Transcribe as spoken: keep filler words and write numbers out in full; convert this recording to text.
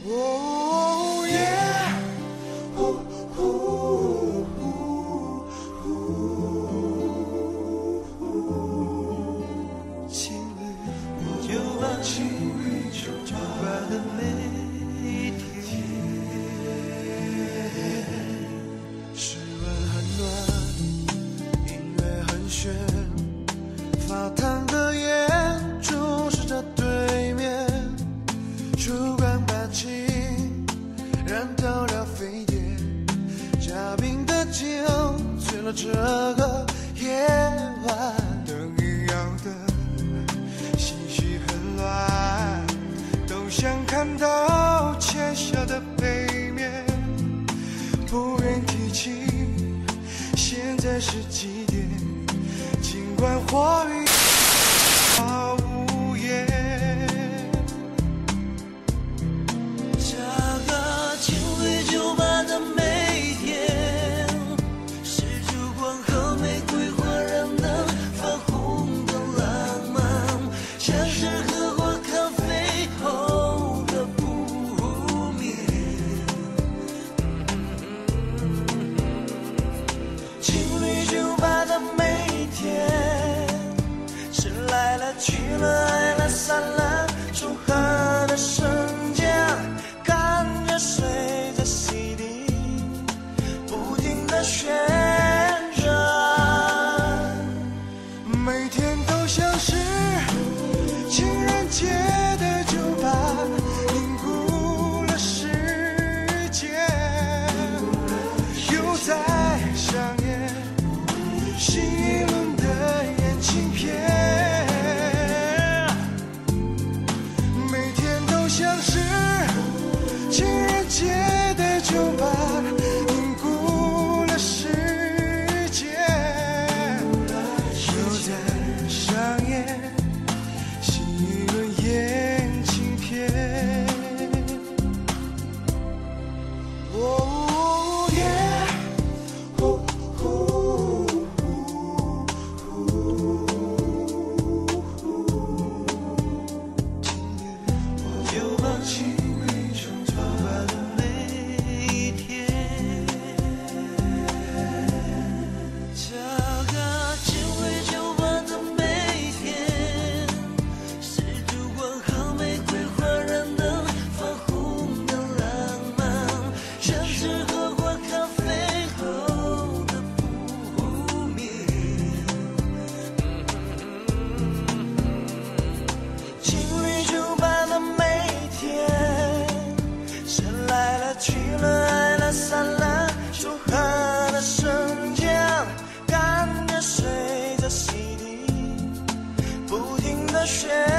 Oh yeah， 呼呼呼呼呼，情侣就把情侣就把的每天，室温很暖，音乐很炫，发烫的烟注视着对面，烛光把情燃到了沸点，嘉宾的酒醉了这个夜晚，灯一样的心绪很乱，都想看到浅笑的背面，不愿提起现在是几点，尽管话语毫无言。 这个情侣酒吧的每天，是烛光和玫瑰花让灯发红的浪漫，像是喝过咖啡后的不眠。情侣酒吧的每天，是来了去了爱了散了，重合的瞬间，看着水在洗涤，不停地旋转， 每天都像是情人节的酒吧，凝固了时间，又在上演新一轮的艳情片。每天都像是情人节的酒吧，凝固了时间，又在上演新一轮艳情片。Oh yeah， 呼呼呼呼呼， 就把情侣酒吧的每天，这个情侣酒吧的每天，是烛光和玫瑰花让灯发红的浪漫，像是喝过咖啡后的不眠。情侣酒吧的每天，是来了去了爱了散了，重合的瞬间，看着水在洗涤，不停地旋